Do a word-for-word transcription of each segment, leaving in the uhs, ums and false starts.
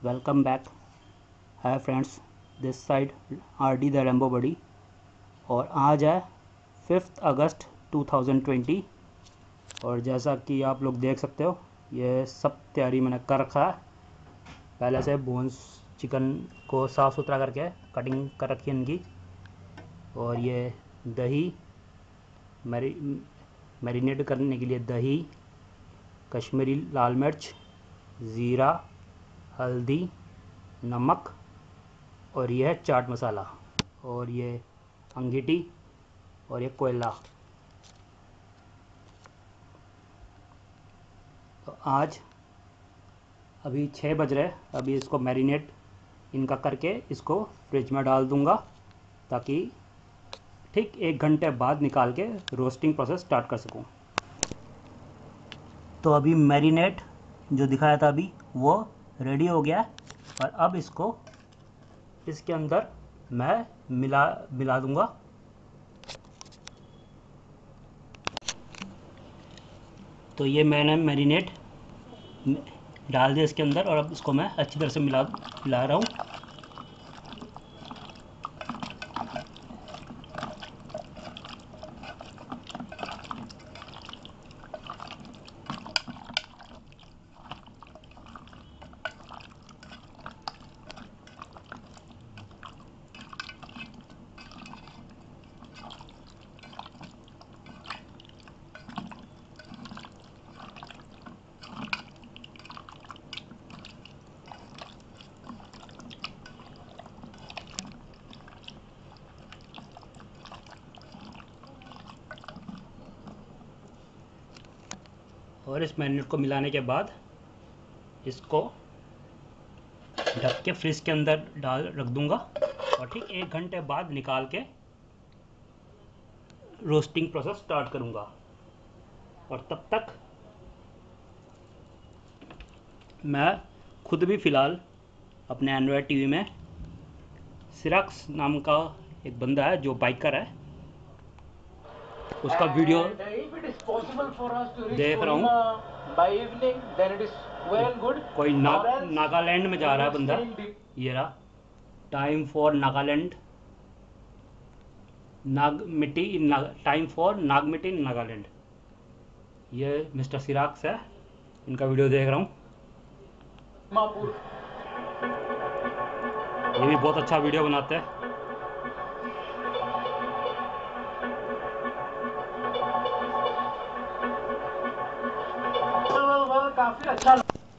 Welcome back. Hi friends, this side R D the Rambo buddy. और आज है fifth August two thousand twenty. और जैसा कि आप लोग देख सकते हो, ये सब तैयारी मैंने कर रखा है। पहले से बोन्स चिकन को साफ़ सुथरा करके कटिंग कर रखी है इनकी। और ये दही मैरी मैरिनेट करने के लिए दही, कश्मीरी लाल मिर्च, ज़ीरा, हल्दी, नमक, और ये है चाट मसाला, और ये अंगीठी, और ये कोयला। तो आज अभी छः बज रहे, अभी इसको मैरिनेट इनका करके इसको फ्रिज में डाल दूंगा, ताकि ठीक एक घंटे बाद निकाल के रोस्टिंग प्रोसेस स्टार्ट कर सकूं। तो अभी मैरिनेट जो दिखाया था अभी वो रेडी हो गया है। और अब इसको इसके अंदर मैं मिला मिला दूंगा। तो ये मैंने मैरिनेट डाल दिया इसके अंदर, और अब इसको मैं अच्छी तरह से मिला मिला रहा हूँ। और इस मैरिनेट को मिलाने के बाद इसको ढक के फ्रिज के अंदर डाल रख दूंगा, और ठीक एक घंटे बाद निकाल के रोस्टिंग प्रोसेस स्टार्ट करूंगा। और तब तक मैं खुद भी फ़िलहाल अपने एंड्रॉयड टीवी में सिराक्स नाम का एक बंदा है जो बाइकर है, उसका वीडियो देख रहा हूँ। कोई ना, नागालैंड में जा रहा है बंदा। ये रहा, टाइम फॉर नागालैंड, नाग मिट्टी इन टाइम फॉर नाग मिट्टी इन नागालैंड। ये मिस्टर सिराक्स है, इनका वीडियो देख रहा हूँ। ये भी बहुत अच्छा वीडियो बनाते हैं। काफी अच्छा।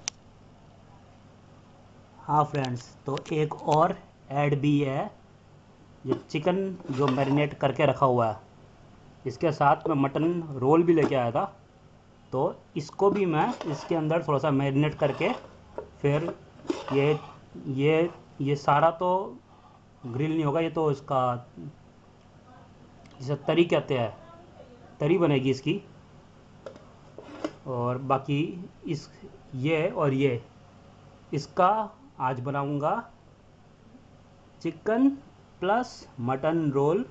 हाँ फ्रेंड्स, तो एक और ऐड भी है। ये चिकन जो मैरिनेट करके रखा हुआ है, इसके साथ मैं मटन रोल भी लेके आया था। तो इसको भी मैं इसके अंदर थोड़ा सा मैरिनेट करके फिर ये ये ये सारा तो ग्रिल नहीं होगा, ये तो इसका जिसे तरी कहते हैं, तरी बनेगी इसकी। और बाकी इस ये और ये इसका आज बनाऊंगा chicken plus mutton roll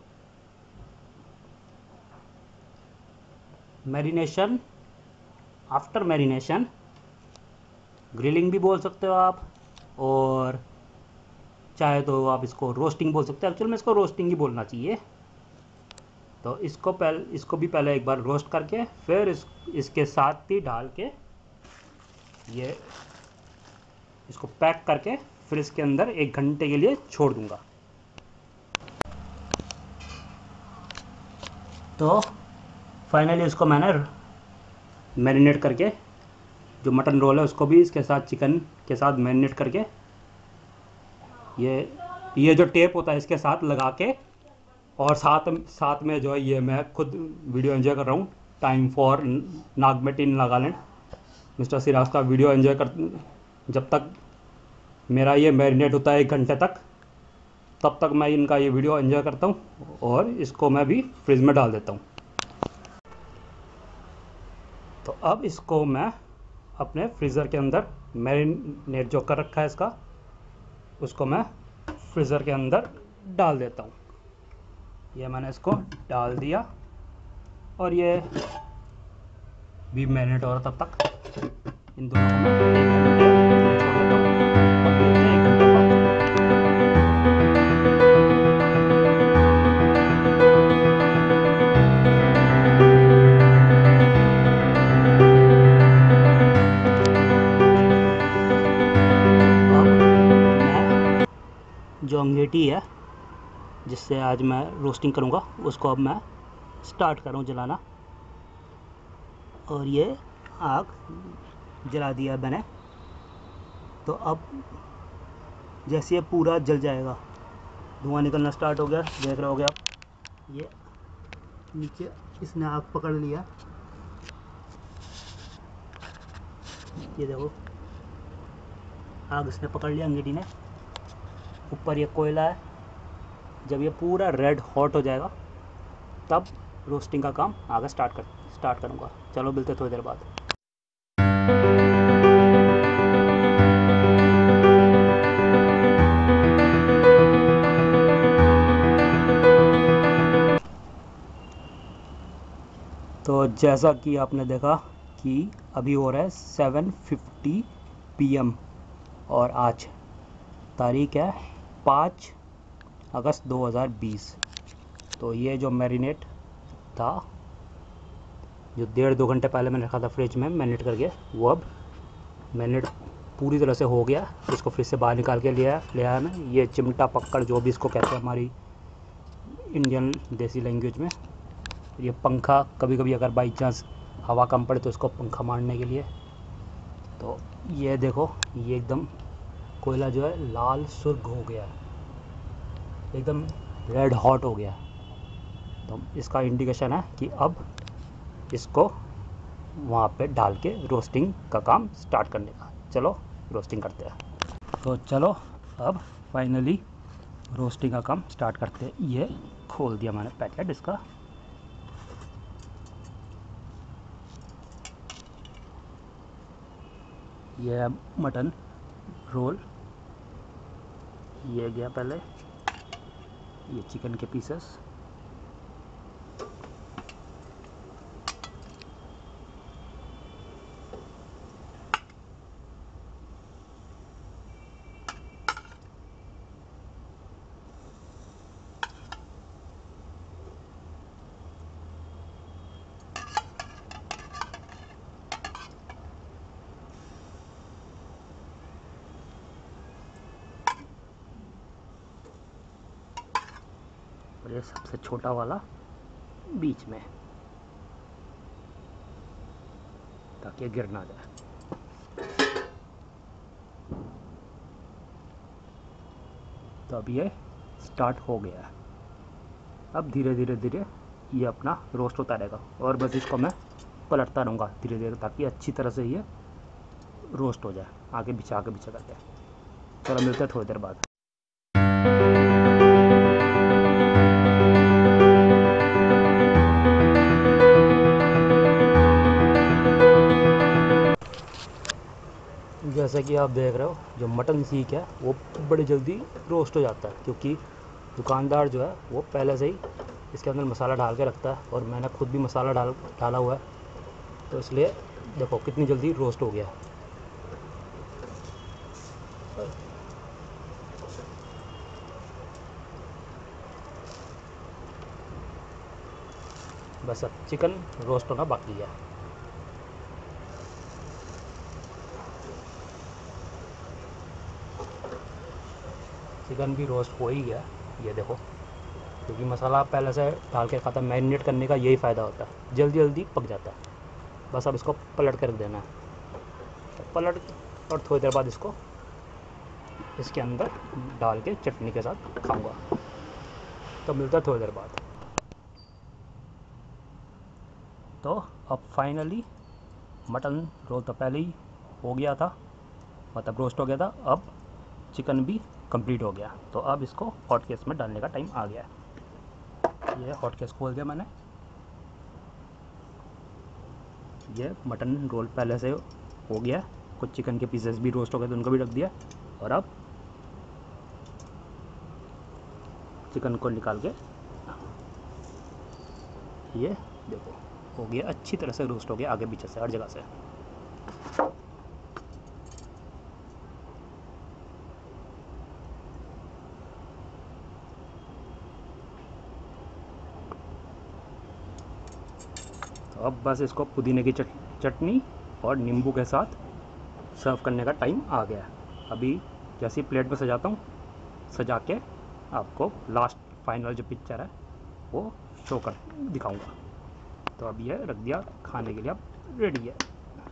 marination, after marination, grilling भी बोल सकते हो आप, और चाहे तो आप इसको रोस्टिंग बोल सकते हो। एक्चुअल में इसको रोस्टिंग ही बोलना चाहिए। तो इसको पहले इसको भी पहले एक बार रोस्ट करके फिर इस इसके साथ ही डाल के ये इसको पैक करके फिर इसके अंदर एक घंटे के लिए छोड़ दूंगा। तो फाइनली इसको मैंने मैरिनेट करके, जो मटन रोल है उसको भी इसके साथ चिकन के साथ मैरिनेट करके, ये ये जो टेप होता है इसके साथ लगा के, और साथ साथ में जो है ये मैं खुद वीडियो एंजॉय कर रहा हूँ। Time for Naga meat in Nagaland, mister Siraj का वीडियो एंजॉय कर, जब तक मेरा ये मैरिनेट होता है एक घंटे तक, तब तक मैं इनका ये वीडियो एंजॉय करता हूँ। और इसको मैं भी फ्रिज में डाल देता हूँ। तो अब इसको मैं अपने फ्रीज़र के अंदर, मैरिनेट जो कर रखा है इसका, उसको मैं फ्रीज़र के अंदर डाल देता हूँ। ये मैंने इसको डाल दिया, और ये भी मैरिनेट हो रहा तब तक इन दोनों को मैं एक घंटे छोड़ देता हूँ। भट्टी है जिससे आज मैं रोस्टिंग करूँगा, उसको अब मैं स्टार्ट कर रहा हूँ जलाना। और ये आग जला दिया मैंने। तो अब जैसे ये पूरा जल जाएगा, धुआं निकलना स्टार्ट हो गया, देख रहे होगे आप। ये नीचे इसने आग पकड़ लिया, ये देखो आग इसने पकड़ लिया अंगीठी ने। ऊपर ये कोयला है। जब ये पूरा रेड हॉट हो जाएगा तब रोस्टिंग का काम आगे स्टार्ट कर स्टार्ट करूँगा। चलो मिलते थोड़ी देर बाद। तो जैसा कि आपने देखा कि अभी हो रहा है सेवन फिफ्टी पी एम और आज तारीख है पाँच अगस्त दो हज़ार बीस। तो ये जो मैरिनेट था, जो डेढ़ दो घंटे पहले मैंने रखा था फ्रिज में मैरिनेट करके, वो अब मैरिनेट पूरी तरह से हो गया। इसको फ्रिज से बाहर निकाल के लिया ले आया मैं। ये चिमटा पकड़ जो भी इसको कहते हैं हमारी इंडियन देसी लैंग्वेज में। ये पंखा, कभी कभी अगर बाई चांस हवा कम पड़े तो इसको पंखा मारने के लिए। तो ये देखो, ये एकदम कोयला जो है लाल सुर्ख हो गया है, एकदम रेड हॉट हो गया। तो इसका इंडिकेशन है कि अब इसको वहाँ पे डाल के रोस्टिंग का काम स्टार्ट करने का। चलो रोस्टिंग करते हैं। तो चलो अब फाइनली रोस्टिंग का काम स्टार्ट करते हैं। ये खोल दिया मैंने पैकेट इसका। ये है मटन रोल, ये गया पहले, ये चिकन के पीसेस, और ये सबसे छोटा वाला बीच में, ताकि गिर ना जाए। तो अब ये स्टार्ट हो गया है। अब धीरे धीरे धीरे ये अपना रोस्ट होता रहेगा और बस इसको मैं पलटता रहूँगा धीरे धीरे, ताकि अच्छी तरह से ये रोस्ट हो जाए, आगे पीछे आगे पीछे करके। चलो मिलते हैं थोड़ी देर बाद। जैसे कि आप देख रहे हो, जो मटन सीख है वो बड़ी जल्दी रोस्ट हो जाता है, क्योंकि दुकानदार जो है वो पहले से ही इसके अंदर मसाला डाल के रखता है, और मैंने खुद भी मसाला डाल डाला हुआ है। तो इसलिए देखो कितनी जल्दी रोस्ट हो गया। बस अब चिकन रोस्ट होना बाकी है। चिकन भी रोस्ट हो ही गया, ये देखो, क्योंकि मसाला पहले से डाल के खाता। मैरिनेट करने का यही फ़ायदा होता है, जल्दी जल्दी पक जाता है। बस अब इसको पलट कर रख देना है। पलट और थोड़ी देर बाद इसको इसके अंदर डाल के चटनी के साथ खाऊंगा। तो मिलता है थोड़ी देर बाद। तो अब फाइनली मटन रोल तो पहले ही हो गया था, मतलब रोस्ट हो गया था। अब चिकन भी कंप्लीट हो गया। तो अब इसको हॉट केस में डालने का टाइम आ गया है। ये हॉट केस खोल दिया मैंने। ये मटन रोल पहले से हो गया, कुछ चिकन के पीसेस भी रोस्ट हो गए तो उनको भी रख दिया। और अब चिकन को निकाल के ये देखो हो गया, अच्छी तरह से रोस्ट हो गया आगे पीछे से हर जगह से। तो अब बस इसको पुदीने की चट चटनी और नींबू के साथ सर्व करने का टाइम आ गया। अभी जैसी प्लेट में सजाता हूँ, सजा के आपको लास्ट फाइनल जो पिक्चर है वो शो कर दिखाऊंगा। तो अब ये रख दिया खाने के लिए, अब रेडी है।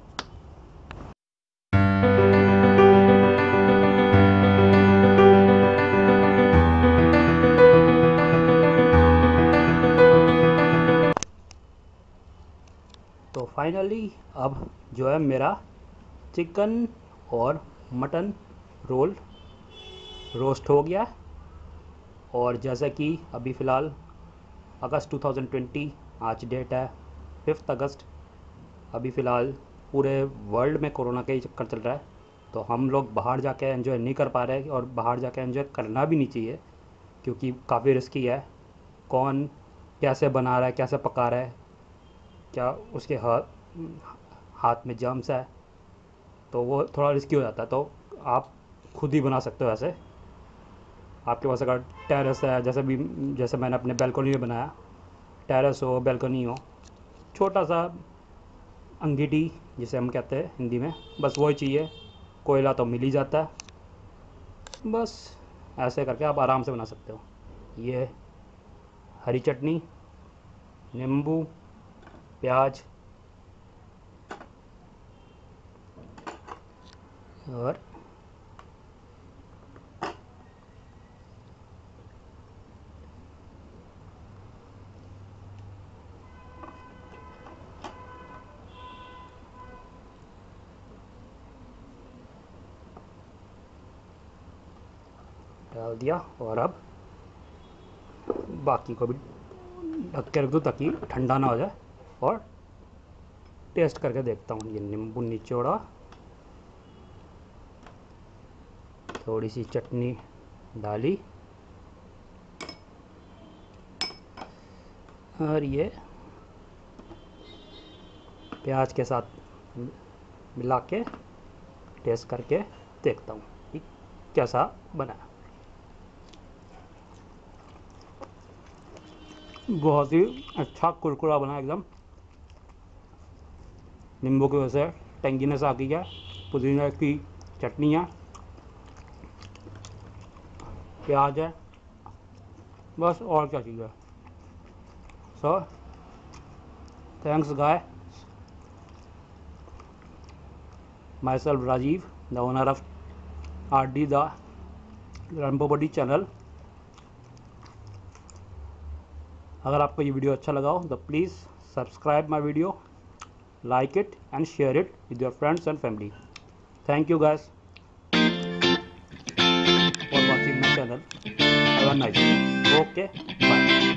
तो फाइनली अब जो है मेरा चिकन और मटन रोल रोस्ट हो गया। और जैसा कि अभी फ़िलहाल अगस्त टू थाउजेंड ट्वेंटी आज डेट है फिफ्थ अगस्त। अभी फ़िलहाल पूरे वर्ल्ड में कोरोना का ही चक्कर चल रहा है, तो हम लोग बाहर जाके एंजॉय नहीं कर पा रहे और बाहर जाके एंजॉय करना भी नहीं चाहिए, क्योंकि काफ़ी रिस्की है। कौन कैसे बना रहा है, कैसे पका रहा है, क्या उसके हाथ हाथ में जर्म्स है, तो वो थोड़ा रिस्की हो जाता है। तो आप खुद ही बना सकते हो। ऐसे आपके पास अगर टेरेस है, जैसे भी जैसे मैंने अपने बैल्कनी में बनाया, टेरेस हो, बैल्कनी हो, छोटा सा अंगीठी जिसे हम कहते हैं हिंदी में, बस वही चाहिए। कोयला तो मिल ही जाता है। बस ऐसे करके आप आराम से बना सकते हो। ये हरी चटनी, नींबू, प्याज और डाल दिया। और अब बाकी को भी ढक के रख दो ताकि ठंडा ना हो जाए। और टेस्ट करके देखता हूँ। ये नींबू निचोड़ा, थोड़ी सी चटनी डाली और ये प्याज के साथ मिला के टेस्ट करके देखता हूँ कि कैसा बना। बहुत ही अच्छा कुरकुरा बना एकदम। नींबू की वजह से टेंगीनेस आ गई है, पुदीना की चटनी है, प्याज है, बस और क्या चाहिए। So thanks guy, myself Rajeev, the owner of R D the Rambo body channel. अगर आपको ये वीडियो अच्छा लगा हो तो please subscribe my video, like it and share it with your friends and family. Thank you guys for watching my channel. Have a nice day. Okay, bye.